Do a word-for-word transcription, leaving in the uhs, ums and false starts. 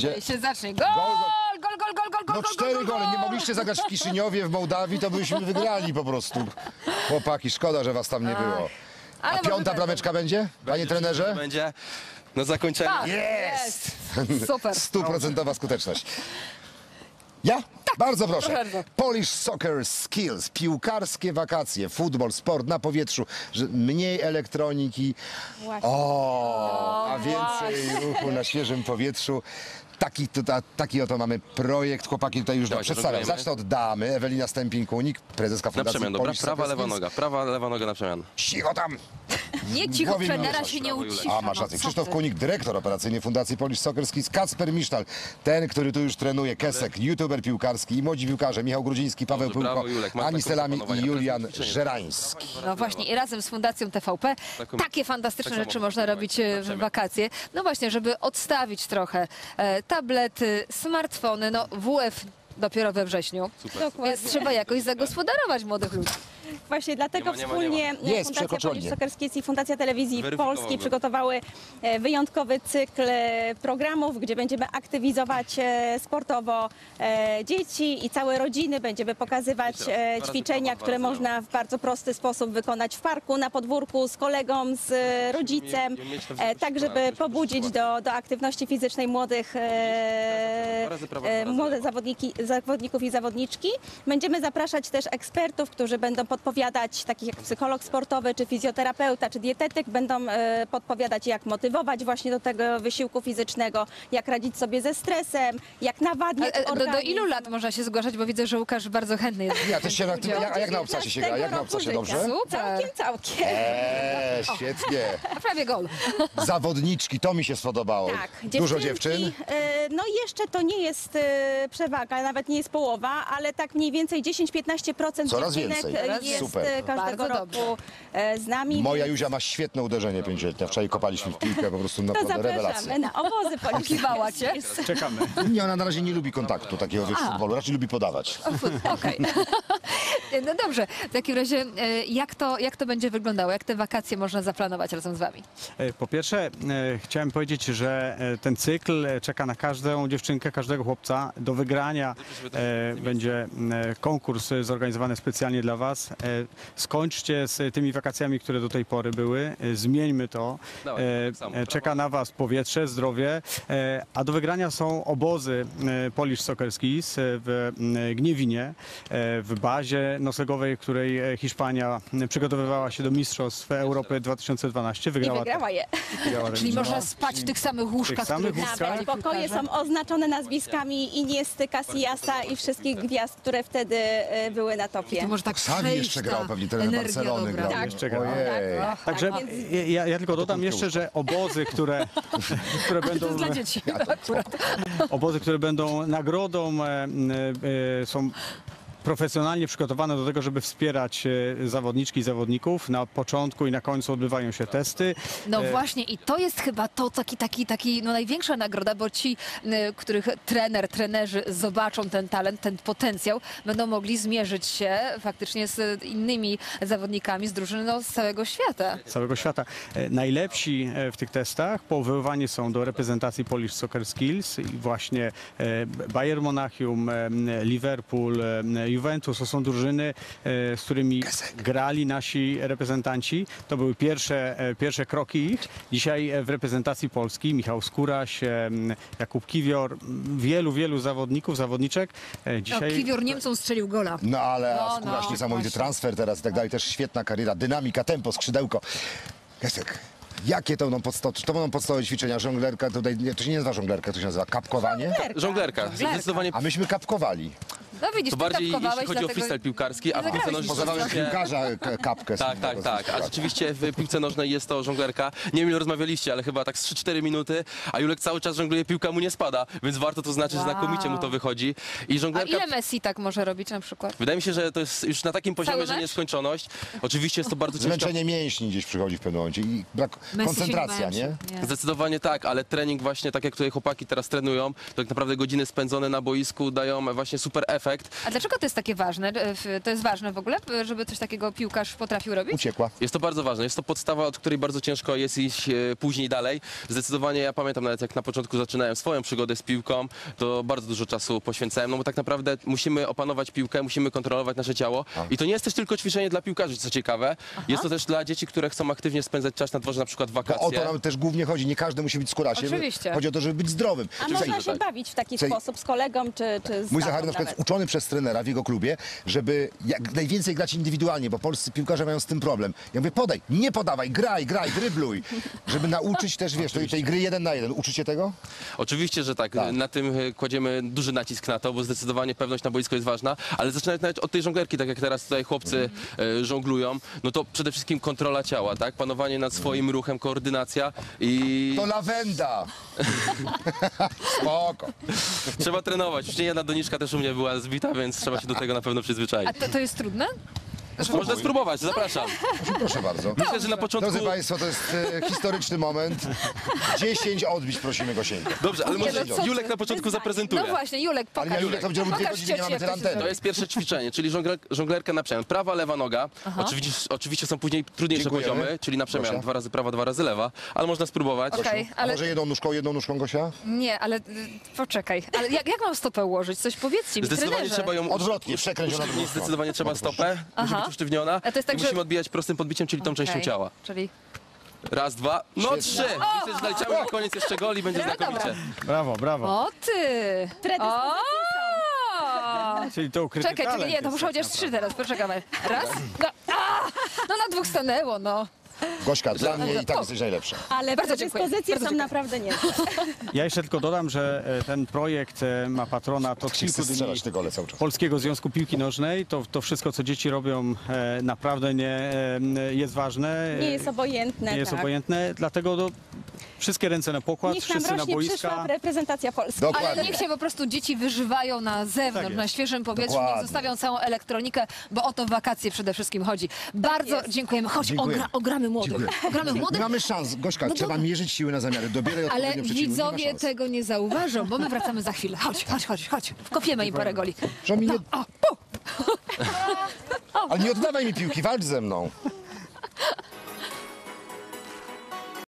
Gdzie? się zacznie. Gol, Gol, gol, gol, gol, gol, gol, No gol, cztery gol, gole, nie gol. mogliście zagrać w Kiszyniowie, w Mołdawii, to byśmy wygrali po prostu. Chłopaki, szkoda, że was tam nie było. A Ale może piąta będą. brameczka będzie, panie trenerze? Będzie na zakończenie. Tak, Jest! Super. Stuprocentowa skuteczność. Ja? Bardzo proszę. Proszę bardzo. Polish Soccer Skills. Piłkarskie wakacje, futbol, sport na powietrzu, że mniej elektroniki. Właśnie. O, a więcej ruchu na świeżym powietrzu. Taki, tuta, taki oto mamy projekt. Chłopaki tutaj już nam Dawajcie, przedstawiam. rozdajemy. Zacznę od damy. Ewelina Stępień-Kunik, prezeska Na Fundacji przemian, dobra? Polish Prawa, Soccer lewa Skills. noga. Prawa, lewa noga na przemian. Cicho tam! Nie cicho, Głowie mi trenera ruszasz, się nie brawo, Julek. ucisza. A, masz no rację. co Krzysztof ty? Kunik, dyrektor operacyjny Fundacji Polish Soccer Skills, Kacper Misztal, ten, który tu już trenuje, Kesek, youtuber piłkarski i młodzi piłkarze, Michał Grudziński, Paweł Dobrze, brawo, Pyłko, Julek. Masz Ani taką Selami i proponowania. Julian Ćwiczenie. Żerański. No właśnie i razem z Fundacją T V P Taką- takie fantastyczne tak samo rzeczy można można zrobić. robić e, w Zobaczymy. wakacje. No właśnie, żeby odstawić trochę e, tablety, smartfony, no W F dopiero we wrześniu. Dokładnie. Więc trzeba jakoś zagospodarować młodych ludzi. Właśnie dlatego Nie ma, nie ma, wspólnie nie ma. Jest, Fundacja przekroczenie. Polish Soccer Skills i Fundacja Telewizji Weryfikował Polskiej go. przygotowały e, wyjątkowy cykl e, programów, gdzie będziemy aktywizować e, sportowo e, dzieci i całe rodziny. Będziemy pokazywać Jeszcze raz. Dwa e, razy ćwiczenia, prawo, dwa które razy lewo. można w bardzo prosty sposób wykonać w parku, na podwórku, z kolegą, z e, rodzicem, nie mieć na e, wzroku tak żeby szkoły, pobudzić do, do aktywności fizycznej młodych e, Dwa razy prawo, e, dwa razy młode lewo. zawodniki, zawodników i zawodniczki. Będziemy zapraszać też ekspertów, którzy będą podpowiadać, takich jak psycholog sportowy, czy fizjoterapeuta, czy dietetyk, będą e, podpowiadać, jak motywować właśnie do tego wysiłku fizycznego, jak radzić sobie ze stresem, jak A, nawadniać e, do, do organizm. ilu lat można się zgłaszać, bo widzę, że Łukasz bardzo chętny jest. Ja też się na tym, a jak na obcasie się gra? Jak na obcasie, dobrze? Super. Całkiem, całkiem. Eee, świetnie. A prawie gol. Zawodniczki, to mi się spodobało. Tak, Dużo dziewczynki, dziewczyn. e, No jeszcze to nie jest e, przewaga, nawet nie jest połowa, ale tak mniej więcej dziesięć do piętnastu procent Coraz dziewczynek więcej. e, Coraz jest Super. e, każdego Bardzo dobrze. roku e, z nami. Moja więc Juzia ma świetne uderzenie pięcioletnie. Wczoraj kopaliśmy w piłkę, po prostu naprawdę rewelacja. Zapraszamy na obozy polskie. Kiwała cię? Czekamy. Nie, ona na razie nie lubi kontaktu takiego w futbolu, raczej lubi podawać. Okej. No dobrze, w takim razie e, jak to, jak to będzie wyglądało? Jak te wakacje można zaplanować razem z wami? E, Po pierwsze, e, chciałem powiedzieć, że e, ten cykl e, czeka na każdą dziewczynkę, każdego chłopca. Do wygrania e, będzie e, konkurs e, zorganizowany specjalnie dla Was. E, skończcie z tymi wakacjami, które do tej pory były. E, zmieńmy to. Dawaj, E, tak samo. e, czeka na Was powietrze, zdrowie. E, a do wygrania są obozy e, Polish Soccer Skills e, w e, Gniewinie, e, w bazie noclegowej, w której e, Hiszpania e, przygotowywała się do Mistrzostw Europy dwa tysiące dwanaście. I Wygrała, wygrała je. wygrała Czyli remis. można spać w tych samych łóżkach, samych których łóżkach. spali Nawet pokoje piłkarze? są oznaczone nazwiskami Iniesty, Casillasa i wszystkich gwiazd, które wtedy e, były na topie. To może tak Xavi przejść jeszcze ta grał, pewnie trener energia Barcelony dobra. grał. Tak. Jeszcze grał. Ojej. Tak, Także tak, więc ja, ja tylko dodam jeszcze, że obozy, które, które To będą jest dla dzieci. obozy, które będą nagrodą, e, e, są profesjonalnie przygotowane do tego, żeby wspierać e, zawodniczki i zawodników. Na początku i na końcu odbywają się testy. No E, właśnie i to jest chyba to taki, taki, taki no największa nagroda, bo ci, y, których trener, trenerzy zobaczą ten talent, ten potencjał, będą mogli zmierzyć się faktycznie z innymi zawodnikami z drużyny no, z całego świata. całego świata. E, Najlepsi e, w tych testach powoływani są do reprezentacji Polish Soccer Skills i właśnie e, Bayern Monachium, e, Liverpool, e, Juventus. To są drużyny, e, z którymi grali nasi reprezentanci. To były pierwsze, e, pierwsze kroki ich. Dzisiaj e, w reprezentacji Polski Michał Skóraś, e, Jakub Kiwior, m, wielu, wielu zawodników, zawodniczek. E, No, Dzisiaj Kiwior Niemcom strzelił gola. No ale No, a Skóraś no, niesamowity właśnie. transfer teraz i tak dalej, też świetna kariera, dynamika, tempo, skrzydełko. Kesek, jakie to będą podstawowe, czy to będą podstawowe ćwiczenia, żonglerka, tutaj, nie, to się nie nazywa żonglerka, to się nazywa kapkowanie? Żonglerka. Zdecydowanie A myśmy kapkowali. No widzisz, to ty bardziej jeśli tapkowałeś, chodzi o dlatego freestyle piłkarski, a w nie piłce zagrałeś. nożnej Pozwalałem rzeczywiście- piłkarza k- kapkę. Tak, sobie tak, po tak. prostu. A rzeczywiście w piłce nożnej jest to żonglerka. Nie wiem, ile rozmawialiście, ale chyba tak z trzy cztery minuty, a Julek cały czas żongluje, piłka mu nie spada, więc warto to znaczyć, że Wow. znakomicie mu to wychodzi. I A żonglerka... ile Messi tak może robić na przykład? Wydaje mi się, że to jest już na takim poziomie, Cały że mecz? nieskończoność. Oczywiście jest to bardzo ciężka... Zmęczenie mięśni gdzieś przychodzi w pewnym momencie i brak Messi się koncentracja, męczy. nie? Zdecydowanie tak, ale trening właśnie, tak jak tutaj chłopaki teraz trenują, to tak naprawdę godziny spędzone na boisku dają właśnie super efekt. efekt. A dlaczego to jest takie ważne? E, w- To jest ważne w ogóle, żeby coś takiego piłkarz potrafił robić? Uciekła. Jest to bardzo ważne. Jest to podstawa, od której bardzo ciężko jest iść e, później dalej. Zdecydowanie ja pamiętam nawet jak na początku zaczynałem swoją przygodę z piłką, to bardzo dużo czasu poświęcałem, no bo tak naprawdę musimy opanować piłkę, musimy kontrolować nasze ciało. I to nie jest też tylko ćwiczenie dla piłkarzy, co ciekawe. Jest to też dla dzieci, które chcą aktywnie spędzać czas na dworze, na przykład w Bo wakacje. o to nam też głównie chodzi. Nie każdy musi być skórasiem. Oczywiście. Chodzi o to, żeby być zdrowym. A Słuchaj, można się tak. bawić w taki Słuchaj, sposób z kolegą czy, czy z Mój tatą Zachary na przykład nawet. jest uczony przez trenera w jego klubie, żeby jak najwięcej grać indywidualnie, bo polscy piłkarze mają z tym problem. Ja mówię, podaj, nie podawaj, graj, graj, drybluj. Żeby nauczyć też, wiesz, tej, tej gry jeden na jeden. Uczycie tego? Oczywiście, że tak. Tak. Na tym e, kładziemy duży nacisk na to, bo zdecydowanie pewność na boisku jest ważna, ale zaczynając nawet od tej żonglerki, tak jak teraz tutaj chłopcy e, żonglują, no to przede wszystkim kontrola ciała, tak? Panowanie nad swoim ruchem, koordynacja i To lawenda! Spoko. trzeba trenować. Już nie jedna doniczka też u mnie była zbita, więc trzeba się do tego na pewno przyzwyczaić. A to, to jest trudne? Można spróbować, zapraszam. Proszę bardzo. Myślę, że na początku... Drodzy Państwo, to jest e, historyczny moment. dziesięć odbić prosimy Gosieńkę. Dobrze, ale Nie, może no co ty? Julek na początku zaprezentuje. No właśnie, Julek, Ale pokaż. ja Julek to będzie robił dwie Pokaż godziny, nie mamy cioci, jak tyle to się anteny. To jest pierwsze ćwiczenie, czyli żongler, żonglerkę na przemian. Prawa, lewa noga. Oczywiście, oczywiście są później trudniejsze Dziękujemy. poziomy, czyli na przemian. Gosia. Dwa razy prawa, dwa razy lewa, ale można spróbować. Okej, A ale może jedną nóżką, jedną nóżką, Gosia? nie, ale y, poczekaj. Ale jak, jak mam stopę ułożyć? Coś powiedzcie mi, Zdecydowanie trenerze. trzeba ją Odwrotnie, przekręć ją na drugą usztywnić, stronę. zdecydowanie trzeba stopę, musi Aha. być usztywniona. A to jest tak, I że- musimy odbijać prostym podbiciem, czyli tą częścią Okej, ciała. Czyli Raz, dwa, no Świetnie. trzy. Myślę, że naleciały na koniec jeszcze gol i będzie znakomicie. Brawo, brawo. o ty! Predyspozycje O! Czyli to ukryty Czekaj, czyli talent nie, to jest muszę tak chociaż trzy teraz, poczekamy. Raz, no, a! No na dwóch stanęło, no. Gośka, dla mnie i tak jesteś najlepsza. Ale Bardzo dziękuję. predyspozycje Bardzo są dziękuję. naprawdę niezłe. Ja jeszcze tylko dodam, że e, ten projekt e, ma patronat od Chcę kilku dni strzelać te gole cały czas. Polskiego Związku Piłki Nożnej. To, to wszystko, co dzieci robią, e, naprawdę nie e, jest ważne. Nie jest obojętne. Nie jest tak. obojętne, dlatego do, wszystkie ręce na pokład, Niech nam wszyscy na rośnie przyszła boiska. reprezentacja Polski. Ale Dokładnie. niech się po prostu dzieci wyżywają na zewnątrz, Tak na jest. świeżym powietrzu, Dokładnie. niech zostawią całą elektronikę, bo o to w wakacje przede wszystkim chodzi. Bardzo jest. dziękujemy. Chodź, Dziękuję. ogra, ogramy młodych. Dziękuję. Ogramy Nie młodych, mamy szans. Gośka, No trzeba dobra. mierzyć siły na zamiary. Dobieraj ale odpowiednią przeciwną. Nie ma widzowie szans. tego nie zauważą, bo my wracamy za chwilę. Chodź, chodź, chodź, chodź. Wkopiemy im parę goli. Że mi nie... O, pu! Ale nie oddawaj mi piłki, walcz ze mną.